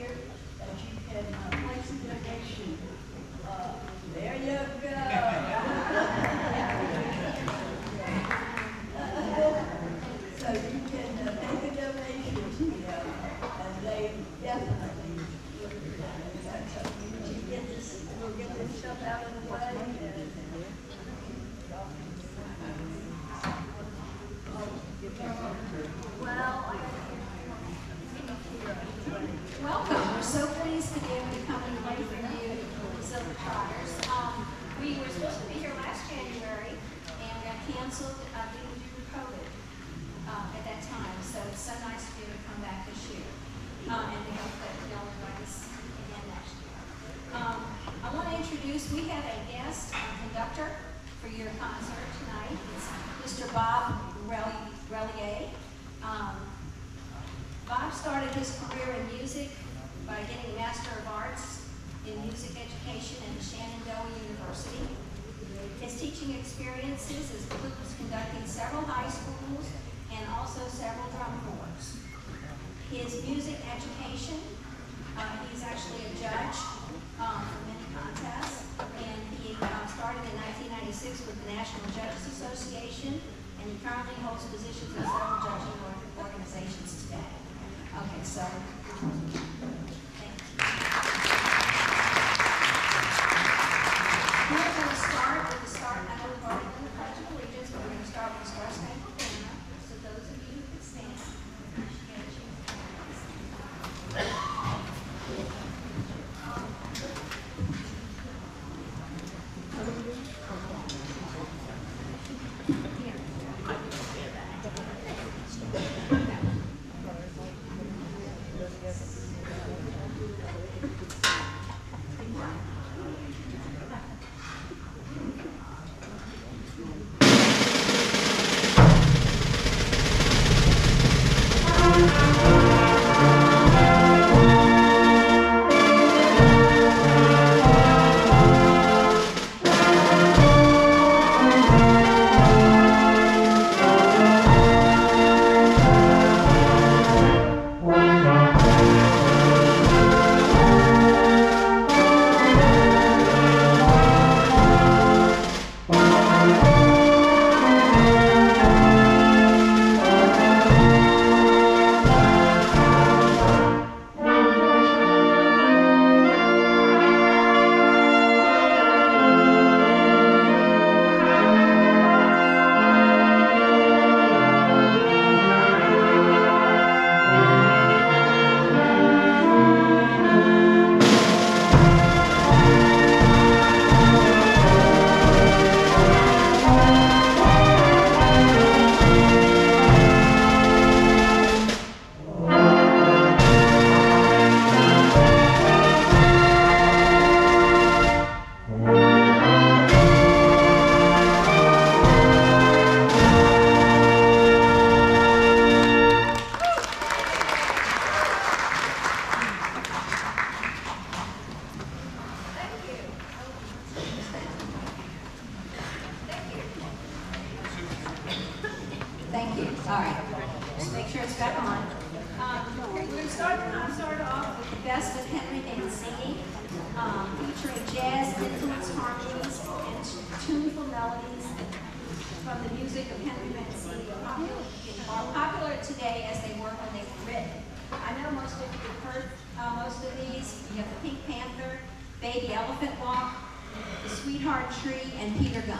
here that you can place a donation. There you go. So you can make a donation to them, and they definitely will do that. So you get this, we'll get this stuff out of the way. Welcome. We're so pleased to be able to come and play for you, the Silver Trotters. We were supposed to be here last January and got canceled due to COVID at that time. So it's so nice to be able to come back this year. And we hope that you'll join us again next year. I want to introduce, we have a guest conductor for your concert tonight. It's Mr. Bob Relyea. Bob started his career in music by getting a Master of Arts in Music Education at Shenandoah University. His teaching experiences includes conducting several high schools and also several drum corps. His music education, he's actually a judge for many contests, and he started in 1996 with the National Judges Association, and he currently holds positions in several judging organizations today. Okay, so thank you. We're going to start with the start. I know we've already done the Pledge of Allegiance, but we're going to start with the Star Spangled Banner. So those of you who can stand. Thank you. All right. Just make sure it's back on. We're going to start off with the best of Henry and singing, featuring jazz-influenced harmonies and tuneful melodies from the music of Henry Mancini, are popular today as they were when they were written. I know most of you have heard most of these. You have the Pink Panther, Baby Elephant Walk, The Sweetheart Tree, and Peter Gunn.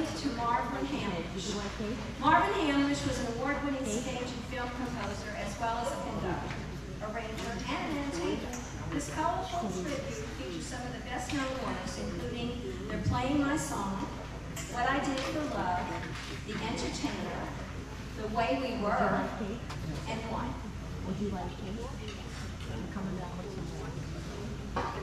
presented to Marvin Hamlish. Marvin Hamlish was an award-winning stage and film composer as well as a conductor, arranger, and an entertainer. This colorful tribute features some of the best-known works, including They're Playing My Song, What I Did for Love, The Entertainer, The Way We Were, and One. Would you like to? I'm coming down with some more.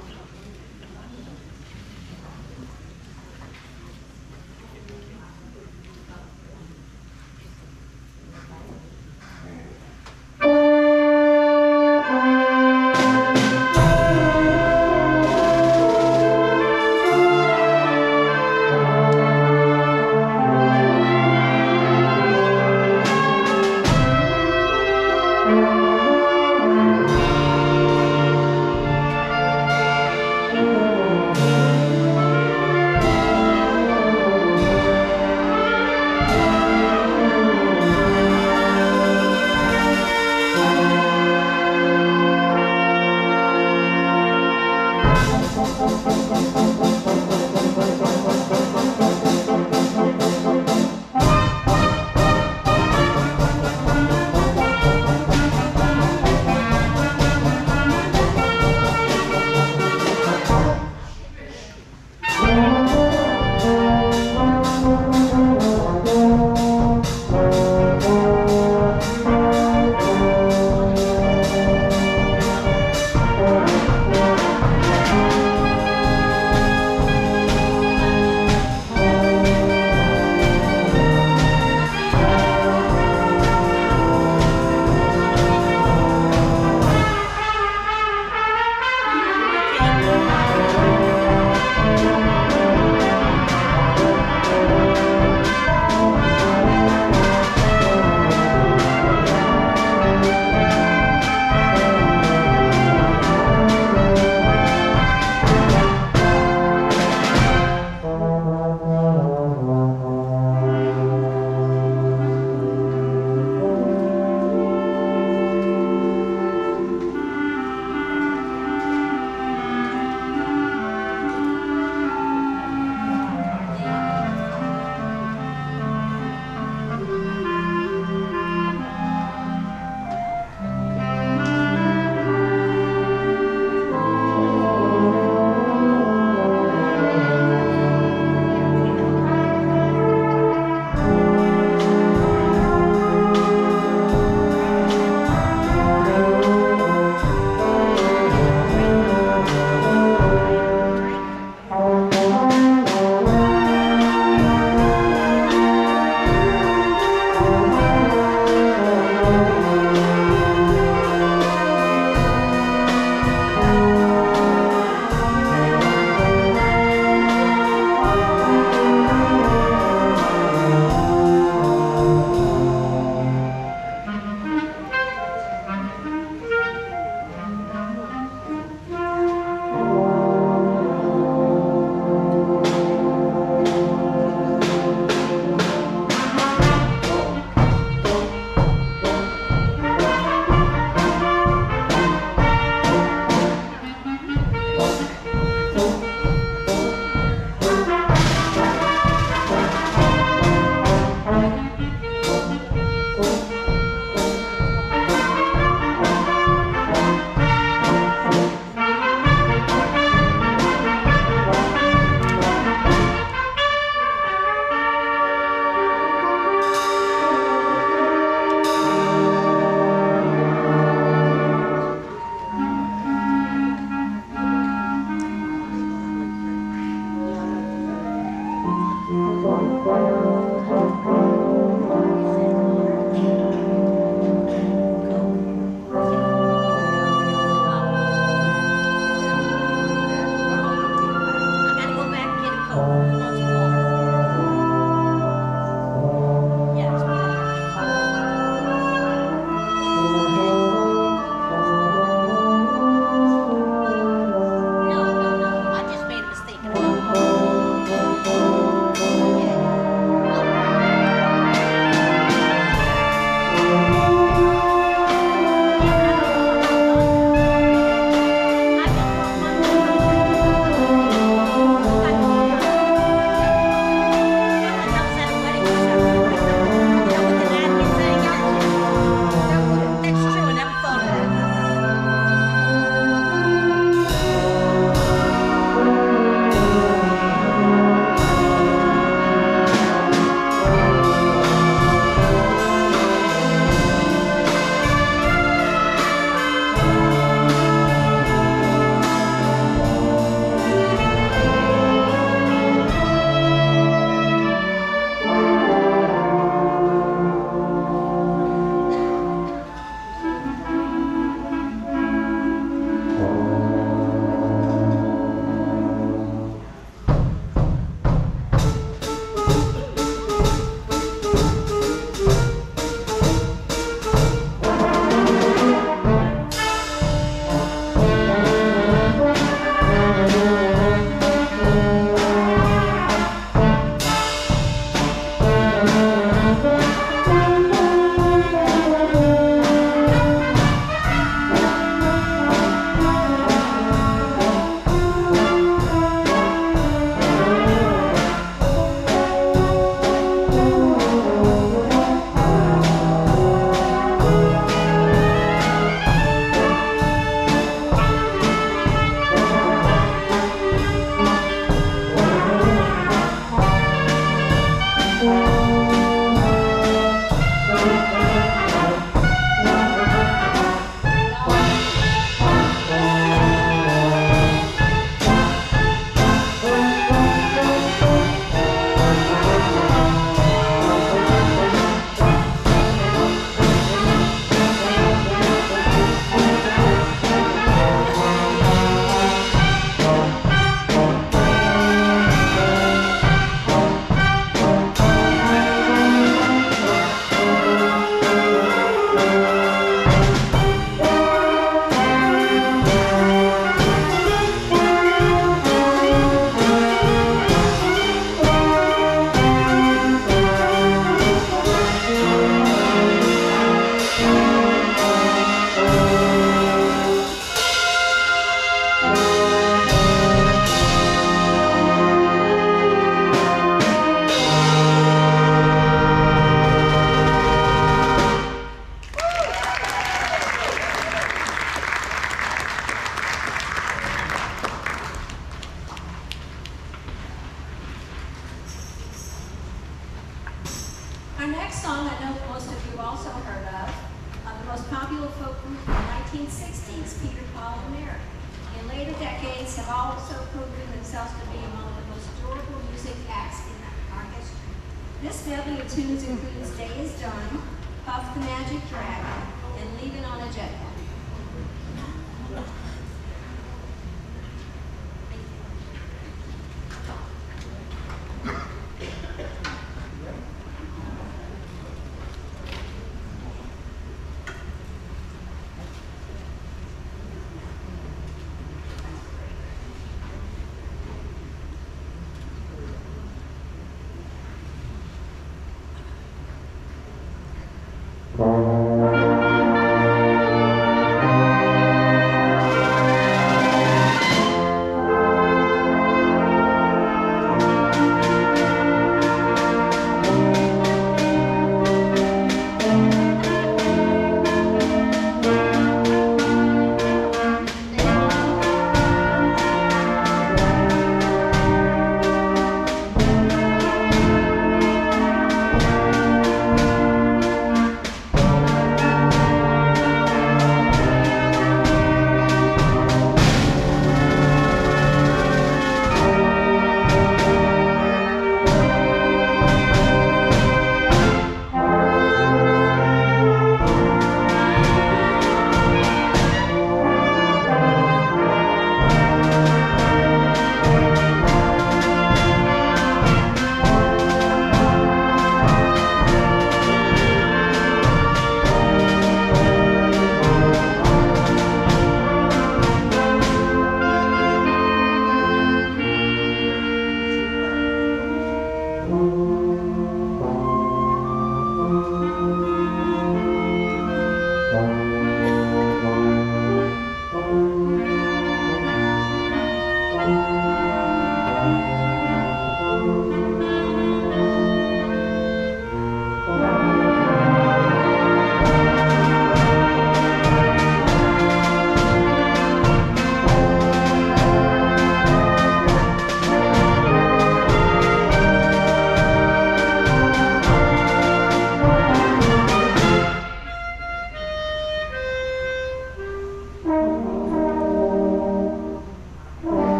Our next song I know most of you have also heard of, the most popular folk group in the 1960s, Peter, Paul, and Mary. In later decades have also proven themselves to be among the most durable music acts in our history. This medley of tunes includes Day is Done, Puff the Magic Dragon, and Leaving on a Jet Plane.